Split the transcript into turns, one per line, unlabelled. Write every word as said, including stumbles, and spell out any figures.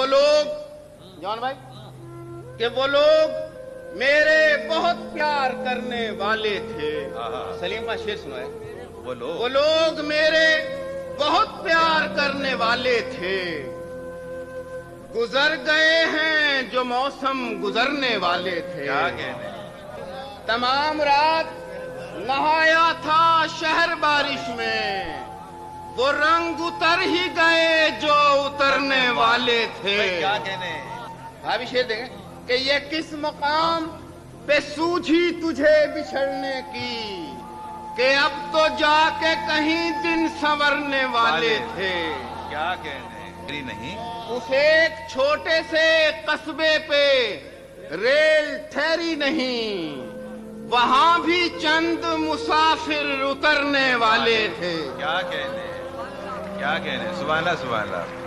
लोग, जॉन भाई, कि वो लोग मेरे बहुत प्यार करने वाले थे। सलीम का शेर सुना है।
वो लोग
वो लोग मेरे बहुत प्यार करने वाले थे, गुजर गए हैं जो मौसम गुजरने वाले थे।
क्या कहने।
तमाम रात नहाया था शहर बारिश में, वो रंग उतर ही गए जो उतरने वाले थे।
क्या कहने।
भाभी शेर देंगे कि ये किस मकाम पे सूझी तुझे बिछड़ने की, कि अब तो जाके कहीं दिन संवरने वाले थे।
क्या कहने। नहीं,
उस एक छोटे से कस्बे पे रेल ठहरी नहीं, वहां भी चंद मुसाफिर उतरने वाले थे।
क्या कहने। क्या कहने। सुभान अल्लाह, सुभान अल्लाह।